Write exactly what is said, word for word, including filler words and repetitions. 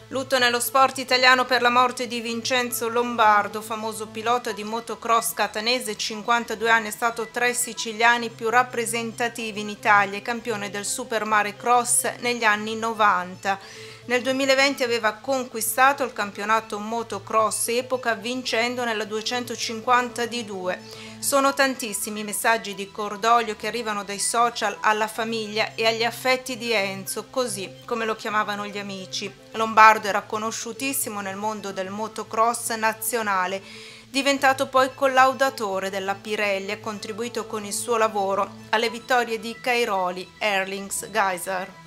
Lutto nello sport italiano per la morte di Vincenzo Lombardo, famoso pilota di motocross catanese, cinquantadue anni, è stato tra i siciliani più rappresentativi in Italia e campione del Super Mare Cross negli anni novanta. Nel duemilaventi aveva conquistato il campionato motocross epoca vincendo nella duecentocinquanta di due. Sono tantissimi i messaggi di cordoglio che arrivano dai social alla famiglia e agli affetti di Enzo, così come lo chiamavano gli amici. Lombardo era conosciutissimo nel mondo del motocross nazionale, diventato poi collaudatore della Pirelli, ha contribuito con il suo lavoro alle vittorie di Cairoli, Erlings, Geiser.